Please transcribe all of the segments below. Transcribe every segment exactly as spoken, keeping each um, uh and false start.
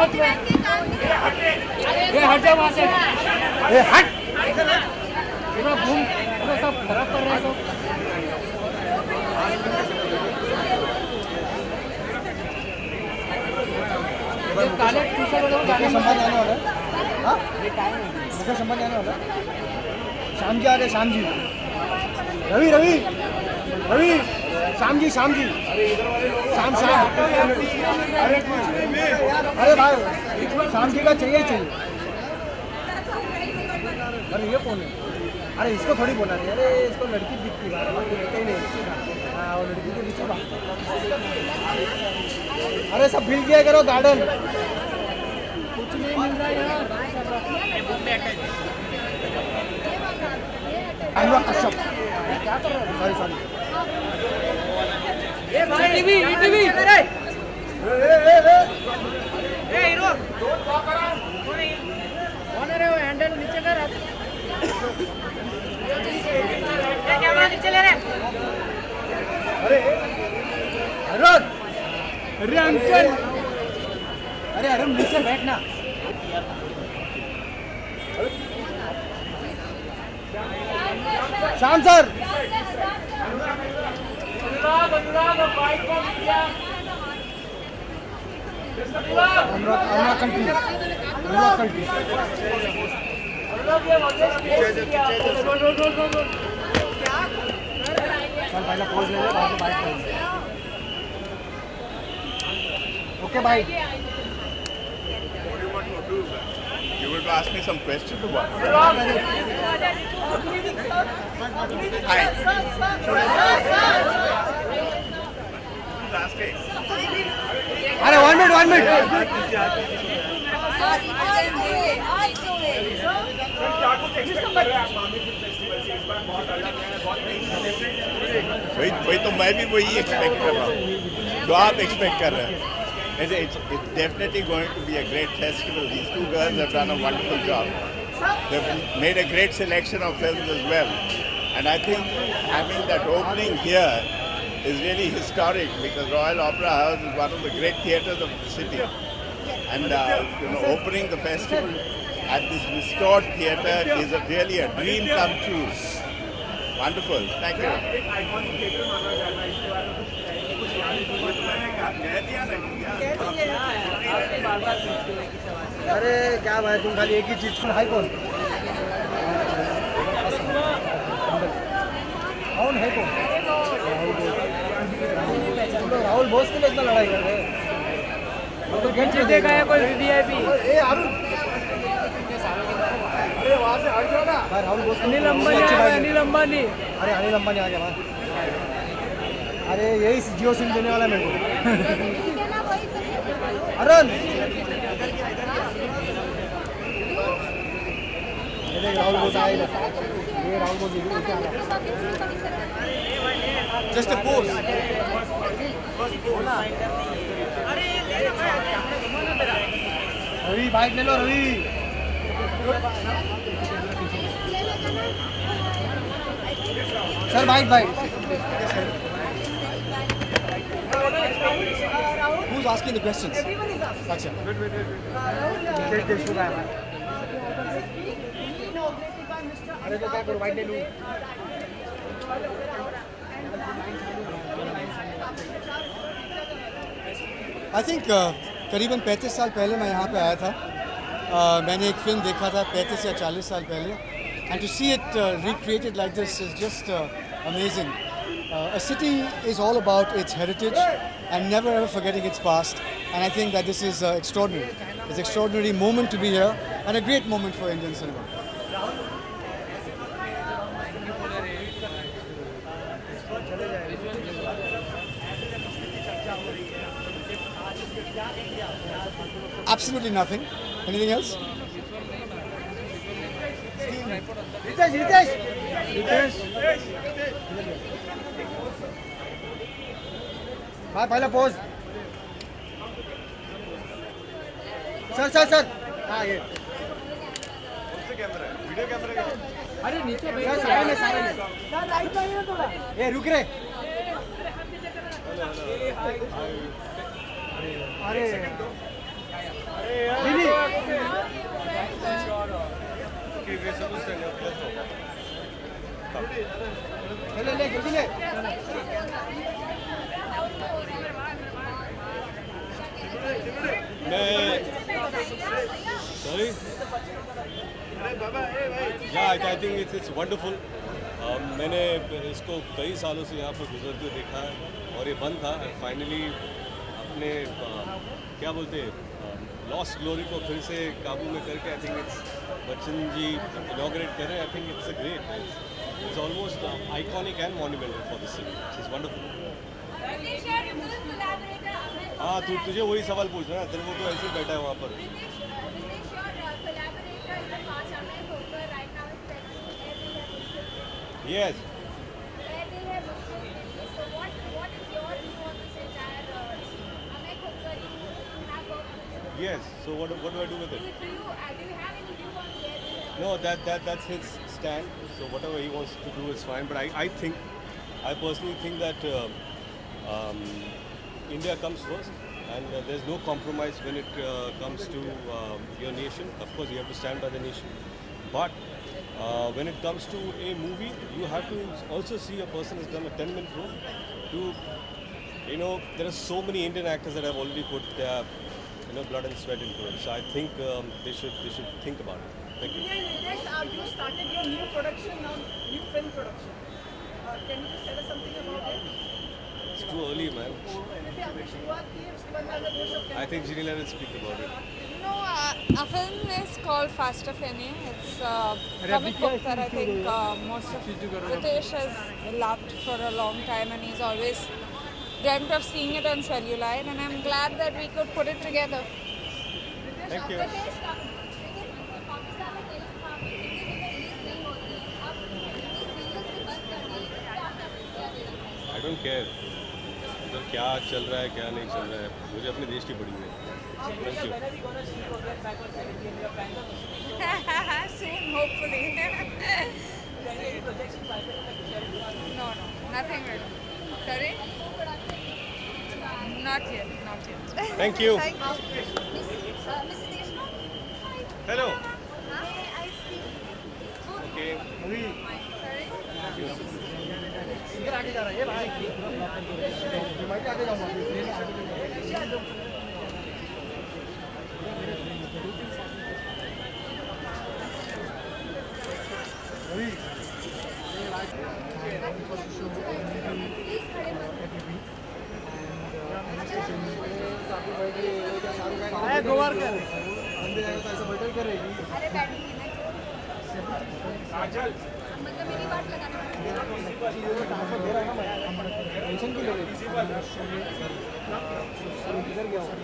मत ये हट जा वहाँ से, ये हट पूरा घूम पूरा सब खराब कर रहे हैं सब। ये काले टी शर्ट वाले गाने संभाल आने वाला है। हाँ मुझे संभाल आने वाला है। श्याम जी आ रहे, श्याम जी, रवि रवि रवि श्याम जी, श्याम जी, श्याम श्याम, अरे भाई श्याम जी का चाहिए चाहिए। अरे ये कौन है? अरे इसको थोड़ी बोला नहीं, अरे इसको लड़की दिखती है, बाकी दिखता ही नहीं। हाँ वो लड़की के पीछे बात। अरे सब भूल गया करो गार्डन, कुछ नहीं मिल रहा यार। Anurag Kashyap, sorry sorry. ए भाई टीवी टीवी ए ए ए हीरो कौन है रे? वो हैंडल नीचे कर, ये कैमरा नीचे ले रे। अरे अरुण, अरे अंकल, अरे अरुण नीचे बैठना। श्याम सर, अनुराग अनुराग बाइक को किया, अनुराग अनुराग कंट्री, अनुराग कंट्री, अनुराग ये वापस किया। चल पहले पोज ले ले, बाद में बाइक कर। Okay bye. You will ask me some questions to what? Hi. अरे वन मिनट वन मिनट वही वही तो मैं भी वही एक्सपेक्ट कर रहा हूँ जो आप एक्सपेक्ट कर रहे हैं। It's, it's, it's definitely going to be a great festival. These two girls have done a wonderful job. They've made a great selection of films as well. And I think having that opening here is really historic because Royal Opera House is one of the great theatres of the city. And uh, you know, opening the festival at this restored theatre is a, really a dream come true. Wonderful. Thank you. अरे क्या भाई तुम खाली एक ही चीज सुन। High कौन कौन है? कौन राहुल बोस के लिए इतना लड़ाई कर रहे हैं? तो गेट जीतेगा है कोई वीवीआईपी। ए अरुण, अरे वहाँ से हट जाओ ना भाई। राहुल बोस, अनिल अंबानी आ गया, अनिल अंबानी। अरे अनिल अंबानी आ गया भाई। अरे यही जियो सिम देने वाला मेरे को। अरुण राहुल बोस आएगा, ये Rahul Bose just a pose. Ravi bike ले लो Ravi. Sir bike bike. Who's asking the questions? अच्छा। अरे तो क्या करूँ, बाइक ले लूँ? आई थिंक करीबन पैंतीस साल पहले मैं यहाँ पे आया था। uh, मैंने एक फिल्म देखा था पैंतीस या चालीस साल पहले, and to see it recreated like this is just amazing. A city is all about its heritage and never ever forgetting its past, and I think that this is uh, extraordinary. It's an extraordinary moment to be here and a great moment for Indian cinema. Absolutely nothing. Anything else? Ritesh, Ritesh, Ritesh. हाँ पहला pose. Sir sir sir हाँ ये video camera. अरे नीचे sir side में side में light चाहिए थोड़ा। ये रुक रे। अरे Lily. Okay, we're supposed to let's go. ले ले जल्दी ले. मैं sorry. Yeah, I, I think it's it's wonderful. Um, मैंने इसको कई सालों से यहाँ पर गुजरते हुए देखा है और ये बंद था. फाइनली अपने uh, क्या बोलते हैं लॉस्ट ग्लोरी को फिर से काबू में करके I think it's Bachchan ji inaugurate कर रहे हैं. I think it's a great it's almost iconic and monumental for this city. It's wonderful. हाँ तु, तुझे वही सवाल पूछना है. तेरे को तो ऐसे ही बैठा है वहाँ पर. Yes. Yes. So what what do I do with it? No, that that that's his stand. So whatever he wants to do is fine. But I I think I personally think that uh, um, India comes first, and uh, there's no compromise when it uh, comes to um, your nation. Of course, you have to stand by the nation, but uh, when it comes to a movie, you have to also see a person has done a ten-minute role. To you know, there are so many Indian actors that have already put their you know blood and sweat into it. So I think um, they should they should think about it. Thank you. Next, uh, you started your new production now, new film production. Uh, can you just tell us something about it? It's too early, man. जैसे आपने शुरुआत की है उसके बाद में अगर दो शब्द I think Ginila will speak about it. No, uh, our film is called Fast of Fame. It's a comic book that I think uh, most of Ritesh has loved for a long time, and he's always dreamt of seeing it on Cellulite, and I'm glad that we could put it together. Thank you. I don't care. उधर क्या चल रहा है क्या नहीं चल रहा है, मुझे अपने देश की पड़ी है. Thank you. Soon, hopefully. No, no, nothing really. Sorry? Not yet, not yet. Thank you. Thank you. Hello. Hi, I speak. Okay. Sorry? इधर आगे जा रहा है ये भाई. मैं भी आगे जाऊँगा. अरे गोवार कर बंदे जाएगा तो ऐसा बैठल करेगी. अरे बैठूंगी मैं. मतलब मेरी बात लगाना ट्रांसफर दे रहा है ना मैं. टेंशन क्यों ले रही है? किधर गया हूँ?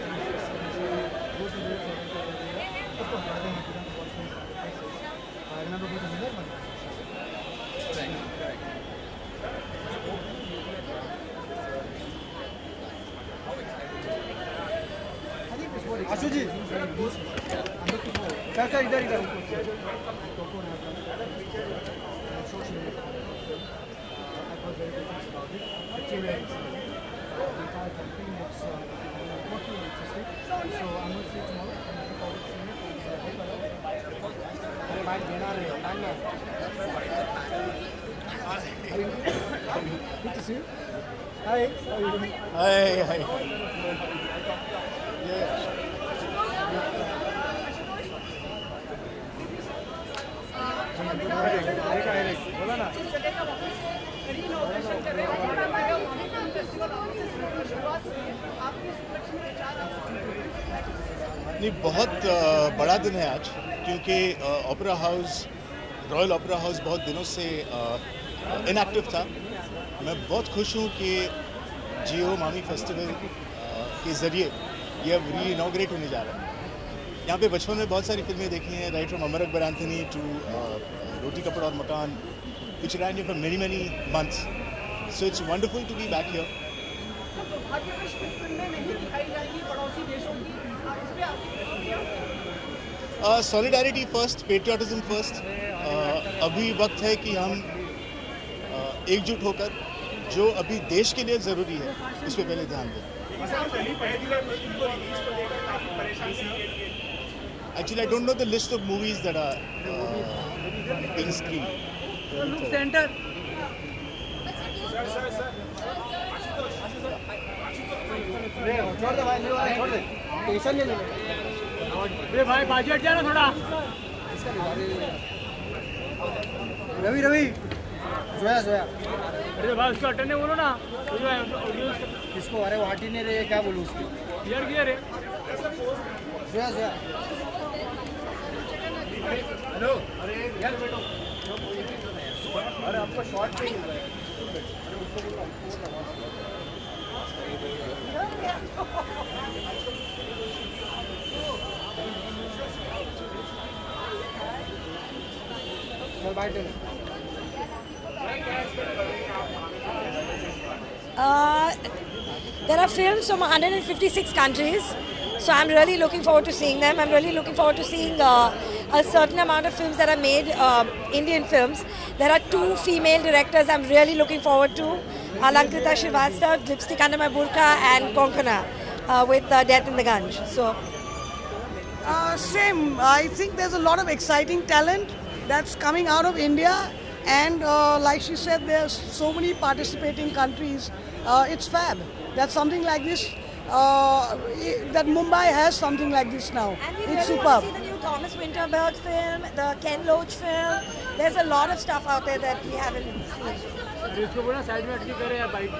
आशु जी चाचा इधर इधर Good to see you. Hi. How are you doing? Hi, hi. Yeah. बोला ना. नहीं, बहुत बड़ा दिन है आज क्योंकि opera house Royal Opera House बहुत दिनों से इनएक्टिव था. मैं बहुत खुश हूँ कि जियो मामी फेस्टिवल के ज़रिए ये अब री इनॉग्रेट होने जा रहा है. यहाँ पे बचपन में बहुत सारी फिल्में देखी हैं, right from Amar Akbar Anthony to Roti Kapda Aur मकान, which ran here for many many months. So it's wonderful to be back here. Solidarity first, patriotism first. Uh, अभी वक्त है कि हम uh, एकजुट होकर जो अभी देश के लिए ज़रूरी है उस पर पहले ध्यान दें। Actually, I don't know the list of movies that are uh, being screened. Center. छोड़ दे भाई, छोड़ दे, टेंशन ले ले। अरे भाई बाजू हट जा ना थोड़ा। रवि रवि, जोया जोया। अरे भाई उसको हटने बोलो ना। किसको? अरे वो हट ही नहीं रहे, क्या बोलूँ उसको? यार क्या रे? जोया जोया। हेलो, अरे यार बैठो। अरे आपका शॉट पे ही है। Uh, there are films from one hundred fifty-six countries, so I'm really looking forward to seeing them. I'm really looking forward to seeing uh, a certain amount of films that are made, uh, Indian films. There are two female directors I'm really looking forward to, Alankrita Srivastava, Lipstick Under My Burqa, and Konkona uh, with uh, Death in the Ganj. So, Uh, same. I think there's a lot of exciting talent that's coming out of India, and uh, like she said, there's so many participating countries. Uh, it's fab. That something like this, uh, that Mumbai has something like this now. and we It's really superb. want to see the new Thomas Winterberg film, the Ken Loach film. There's a lot of stuff out there that we haven't seen. इसको बोला side में अटकी करे यार bike.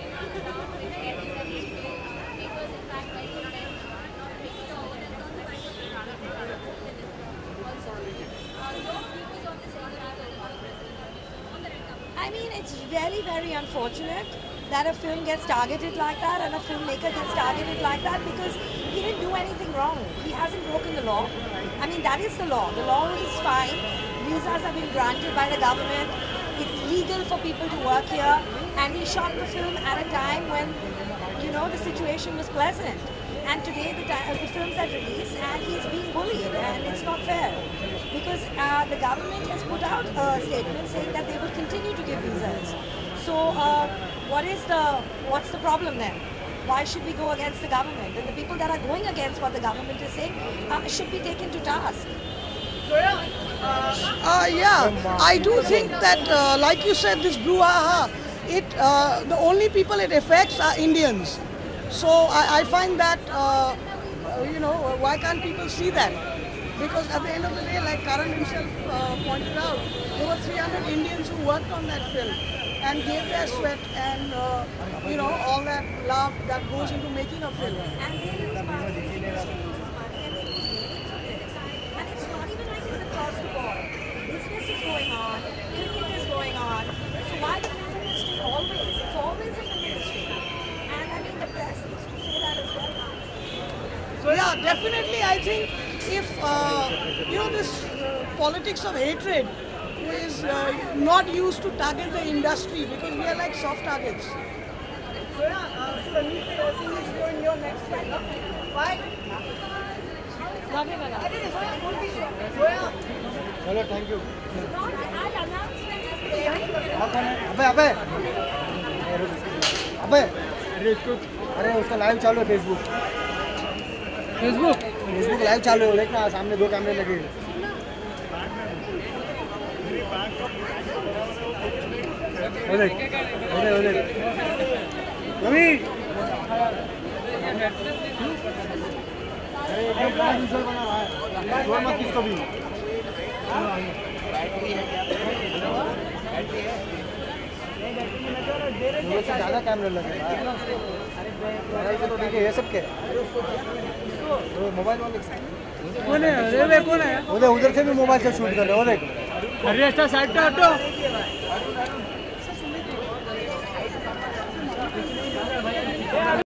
I mean, it's very, very unfortunate that a film gets targeted like that and a filmmaker gets targeted like that because he didn't do anything wrong. He hasn't broken the law. I mean, that is the law. The law is fine. Visas have been granted by the government. It's legal for people to work here. And he shot the film at a time when, you know, the situation was pleasant. And today the, the films are released and he's being bullied, and it's not fair. Because uh, the government has put out a statement saying that they will continue to give visas. So uh, what is the, what's the problem then? Why should we go against the government? And the people that are going against what the government is saying uh, should be taken to task. Uh, yeah, I do think that, uh, like you said, this brouhaha, it uh, the only people it affects are Indians. So I, I find that, uh, you know, why can't people see that? Because at the end of the day, like Karan himself uh, pointed out, there were three hundred Indians who worked on that film and gave their sweat and, uh, you know, all that love that goes into making a film. And they lose money, the industry loses money, and they lose gains from it. And it's not even like it's across the board. Business is going on, cricket is going on. So why the film industry always? It's always the film industry. And I mean, the press needs to say that as well. So yeah, definitely I think if, uh, you know, this uh, politics of hatred is uh, not used to target the industry, because we are like soft targets. So yeah, uh, Sunny Singh is doing your next fight. Why? Love you, Mala. चलो thank you. I'll announce when it's अबे अबे अबे अरे इसको अरे उसका live चालू है फेसबुक फेसबुक फेसबुक लाइव चालू है, देखना सामने दो कैमरे लगे हैं। ओ देख ओ देख ओ देख रवि अरे एकदम ब्रांड विजुअल बना रहा है, छोड़ मत किसको भी। वो से ज़्यादा कैमरे लगे मोबाइल के, तो ठीक है ये सब के मोबाइल वाले कौन है? अरे वे कौन है? उधर उधर से भी मोबाइल से शूट कर रहे हो, देख। अरे साइड पे हटो।